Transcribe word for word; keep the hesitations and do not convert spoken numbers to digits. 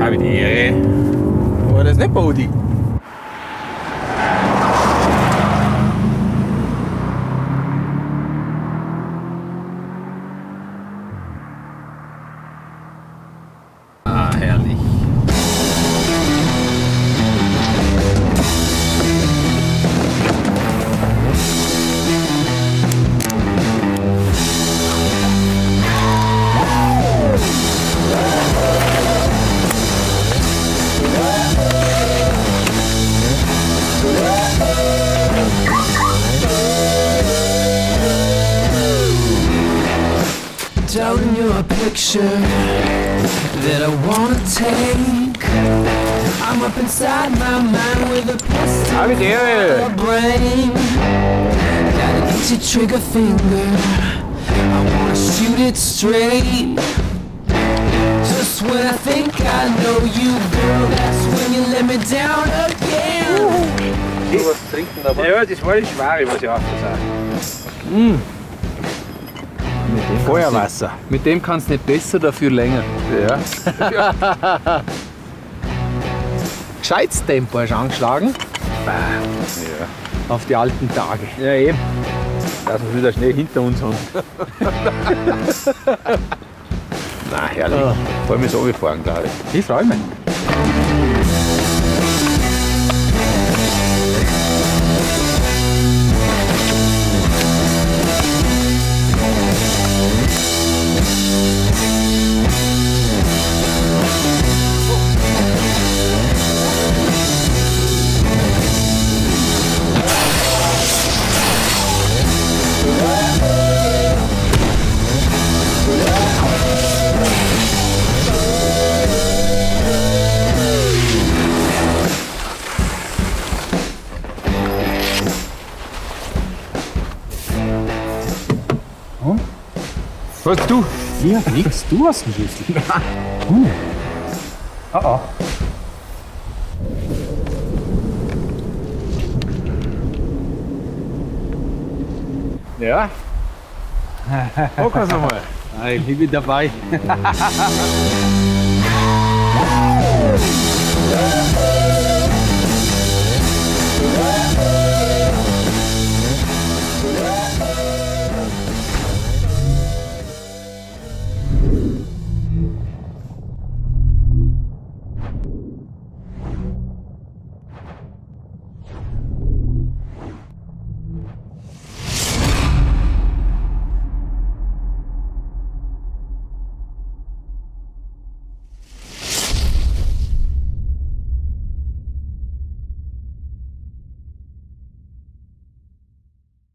Habe die Ehre. War das nicht Bodi? Ah, herrlich. Down your picture that I wanna take. I'm up inside my mind with a pistol Habe die Ehre. a brain. Got an itchy trigger finger. I wanna shoot it straight. Just when I think I know you, girl, that's when you let me down again. Was trinken aber? Ja, das war die Schwere, was ich auch gesagt. Mm. Feuerwasser. Mit dem kannst du nicht besser, dafür länger. Ja. Gescheites Tempo hast du angeschlagen. Ja. Auf die alten Tage. Ja, eben. Dass wir wieder Schnee hinter uns haben. Na, herrlich. Ah. Vor allem so gefahren, glaube ich. Ich freue mich. Was du? Ja, nix. Du hast einen Schlüssel. Uh. Ah, ah. Ja. Guck mal mal. Ich bin dabei.